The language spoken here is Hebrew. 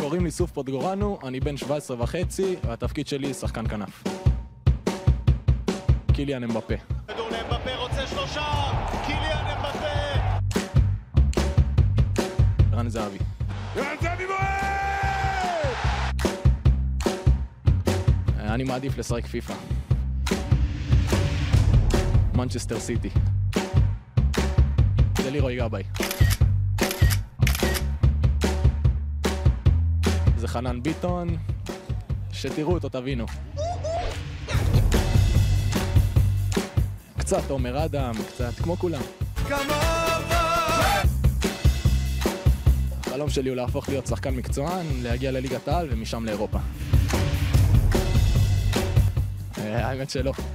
קוראים לי סוף פוטגורנו, אני בן 17 וחצי, והתפקיד שלי שחקן כנף. קיליאן אמבפה. כדור לאמבפה, רוצה שלושה! קיליאן אמבפה! ערן זהבי. ערן זהבי בועט! אני מעדיף לשחק פיפה. מנצ'סטר סיטי. זה לירוי גבאי. זה חנן ביטון, שתראו אותו תבינו. קצת עומר אדם, קצת כמו כולם. החלום שלי הוא להפוך להיות שחקן מקצוען, להגיע לליגת העל ומשם לאירופה. האמת שלא.